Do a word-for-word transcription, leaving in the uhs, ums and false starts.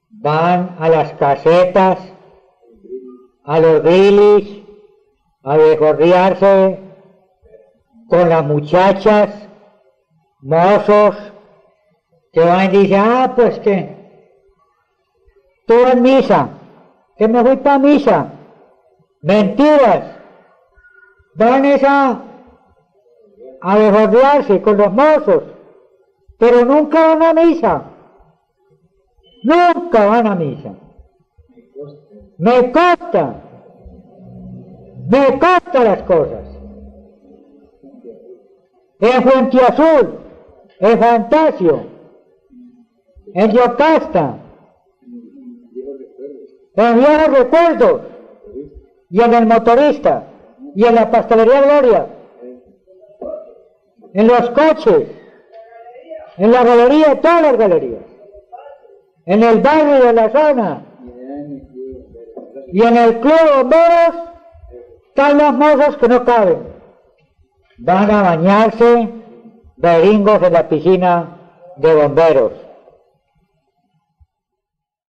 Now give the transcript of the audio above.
van a las casetas, a los grilis, a desgorriarse con las muchachas, mozos, que van y dicen, ah, pues que estuve en misa, que me fui para misa. Mentiras. Van esa a desgorriarse con los mozos, pero nunca van a misa. Nunca van a misa. Me consta. Me consta las cosas. En Fuenteazul, en Fantasio, en Yocasta, en Viejos Recuerdos, y en el Motorista, y en la Pastelería Gloria, en los coches, en la galería, todas las galerías, en el barrio de la zona, y en el club de bomberos, están los mozos que no caben. Van a bañarse beringos en la piscina de bomberos.